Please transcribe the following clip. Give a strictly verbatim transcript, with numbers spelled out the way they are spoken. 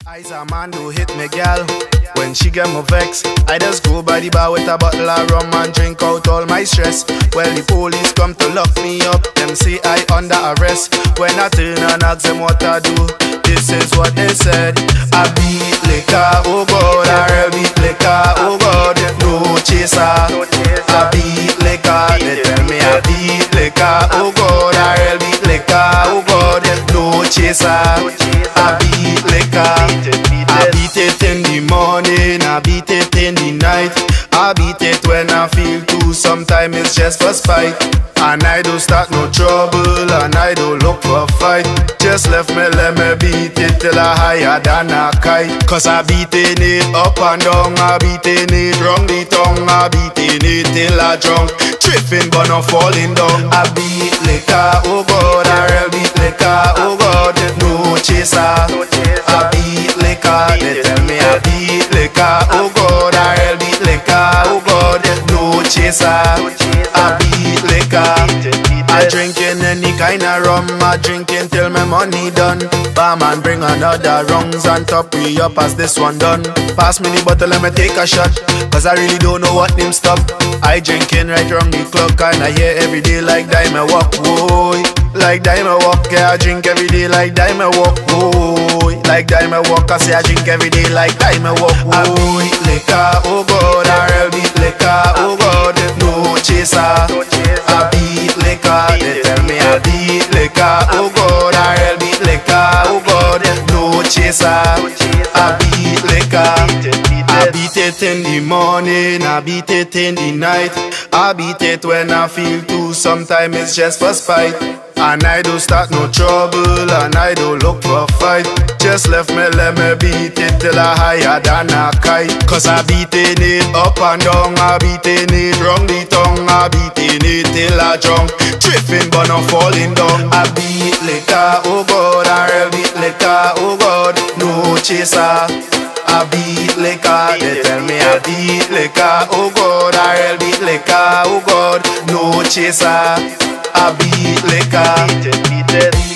I's a man who hit me gal when she get me vex. I just go by the bar with a bottle of rum and drink out all my stress. Well, the police come to lock me up, them say I under arrest. When I turn and ask them what I do, this is what they said. I beat liquor, oh God, I real beat liquor, oh God, no chaser. I beat liquor, they tell me I beat liquor, oh God, I real beat liquor, oh God, no chaser. I beat liquor. I beat it in the morning, I beat it in the night. I beat it when I feel too, sometimes it's just for spite. And I don't start no trouble, and I don't look for fight. Just left me, let me beat it till I higher than a kite. Cause I beating it up and down, I beating it wrong the tongue, I beating it till I drunk, tripping but not falling down. I beat liquor, oh God, I real beat liquor, oh God, no chaser. I beat liquor, they tell me I beat liquor, oh God, I real beat liquor, oh God, no chaser. I beat liquor. I drinking any kind of rum, I drinking till my money done. Barman bring another rungs on top, we up as this one done. Pass me the bottle, let me take a shot, cause I really don't know what name stop. I drinking right round the clock, and I hear every day like diamond walk, boy. Like diamond walk, yeah, I drink every day like diamond walk, boy. Like diamond walk, I say I drink every day like diamond walk, boy. I beat liquor, oh God, I real beat liquor, oh God, no chaser. I beat liquor, they tell me I beat liquor, oh God, I real beat liquor, oh God, no chaser. I beat liquor. I beat it in the morning, I beat it in the night. I beat it when I feel too, sometimes it's just for spite. And I don't start no trouble, and I don't look for fight. Just left me, let me beat it till I higher than a kite. Cause I beating it up and down, I beating it wrong the tongue, I beating it till I drunk, tripping but not falling down. I beat liquor, oh God, I real beat liquor, oh God, no chaser. I beat liquor, they tell me I beat liquor, oh God, I real beat liquor, oh God, no chaser. I beat liquor.